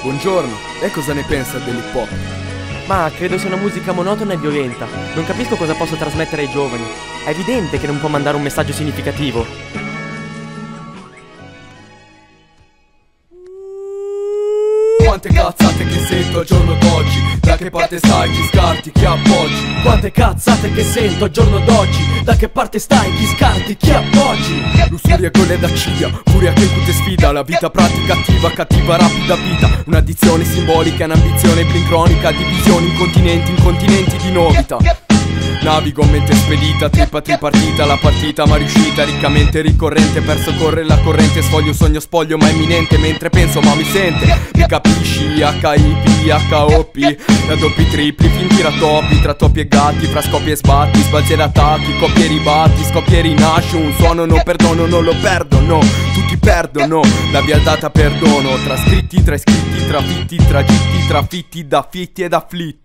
Buongiorno, lei cosa ne pensa dell'hip hop? Ma credo sia una musica monotona e violenta. Non capisco cosa possa trasmettere ai giovani. È evidente che non può mandare un messaggio significativo. Quante cazzate che sento al giorno d'oggi, da che parte stai, chi scarti, chi appoggi. Quante cazzate che sento al giorno d'oggi, da che parte stai, chi scarti, chi appoggi. Lussuria con le da ciglia, furia che incute sfida. La vita pratica attiva, cattiva, rapida vita. Un'addizione simbolica, un'ambizione blincronica. Divisioni in continenti di novità. Navigo a mente spedita, trippa tripartita, la partita ma riuscita, riccamente ricorrente, perso corre la corrente, sfoglio un sogno spoglio ma imminente, mentre penso ma mi sente, mi capisci, HIP, HOP, raddoppi tripli, finti rattoppi, tra toppi e gatti, fra scoppi e sbatti, sbalzi ed attacchi, coppie e ribatti, scoppie e rinasci, un suono non perdono, non lo perdono, tutti perdono, la via data perdono, tra scritti, tra iscritti, tra fitti, tragitti, trafitti, da fitti ed afflitti.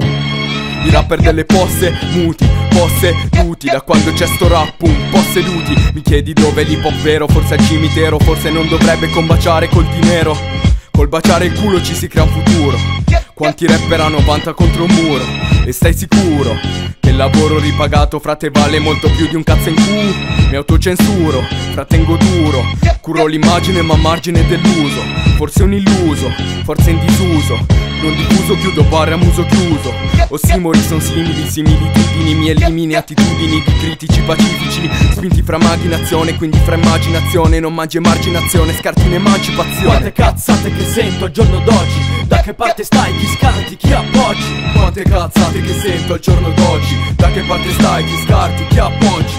I rapper delle posse, muti, posseduti. Da quando c'è sto rap un po' seduti. Mi chiedi dove l'hip hop vero, forse al cimitero. Forse non dovrebbe combaciare col dinero. Col baciare il culo ci si crea un futuro. Quanti rapper hanno 90 contro un muro? E stai sicuro che il lavoro ripagato, frate, vale molto più di un cazzo in culo? Mi autocensuro, trattengo duro, curo l'immagine ma a margine dell'uso. Forse un illuso, forse in disuso, non diffuso, chiudo barre a muso chiuso. Ossimori son simili, similitudini, mi elimini attitudini di critici pacifici, spinti fra immaginazione, quindi fra immaginazione non mangi emarginazione, scarti in emancipazione. Quante cazzate che sento al giorno d'oggi, da che parte stai, chi scarti, chi appoggi. Quante cazzate che sento al giorno d'oggi, da che parte stai, chi scarti, chi appoggi.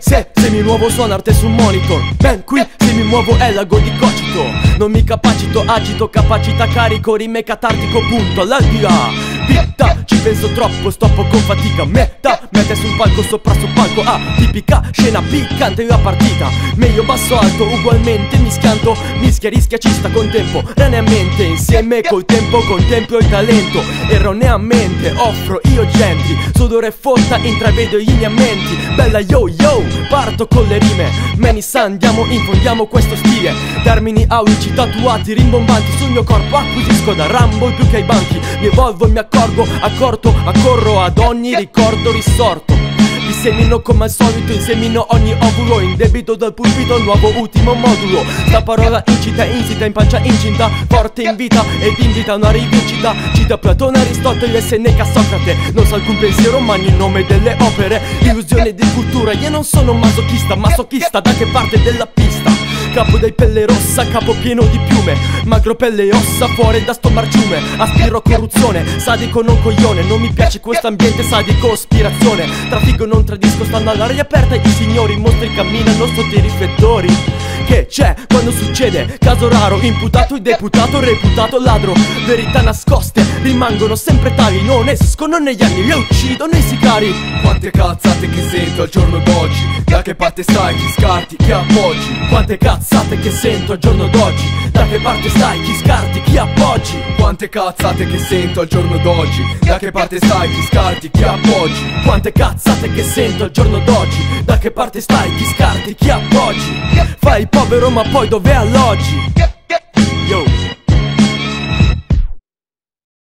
Se mi muovo suona arte su un monitor, ben qui se mi muovo è lago di cocito. Non mi capacito, agito, capacità, carico, rime catartico, punto all'aldilà. Vita, ci penso troppo, stoppo con fatica. Meta, mette sul palco, sopra sul palco. Tipica scena piccante la partita. Meglio basso alto, ugualmente mischianto. Mischia, rischia, ci sta con tempo. Erroneamente, insieme col tempo contemplo il talento. Erroneamente offro io gentri. Sudore fotta, intravedo i lineamenti. Bella yo yo, parto con le rime. Many san, infondiamo questo stile. Termini aulici, tatuati, rimbombanti sul mio corpo. Acquisisco da Rumble più che ai banchi. Mi evolvo e mi accorgo, accorro ad ogni ricordo risorto. Vi semino come al solito, insemino ogni ovulo. Indebito dal pulpito, nuovo ultimo modulo. La parola incita, insita, in pancia incinta, forte in vita ed invita a una rivincita. Cita Platone, Aristotele, Seneca, Socrate. Non so alcun pensiero, magno in nome delle opere. Illusione di cultura, io non sono masochista. Masochista da che parte della pista? Capo dai pelle rossa, capo pieno di piume. Magro pelle e ossa, fuori da sto marciume. Aspiro corruzione, sadico non coglione. Non mi piace questo ambiente sadico, aspirazione. Traffico non tradisco, stanno all'aria aperta. I signori mostri camminano sotto i riflettori. Che c'è quando succede? Caso raro, imputato e deputato, reputato ladro. Verità nascoste rimangono sempre tali. Non escono negli anni, le uccidono i sicari. Quante cazzate che sento al giorno d'oggi, da che parte stai, chi scarti, chi appoggi. Quante cazzate che sento al giorno d'oggi, da che parte stai, chi scarti, chi appoggi. Quante cazzate che sento al giorno d'oggi, da che parte stai, chi scarti, chi appoggi. Quante cazzate che sento al giorno d'oggi, da che parte stai, chi scarti, chi appoggi. Fai povero ma poi dove alloggi? Yo.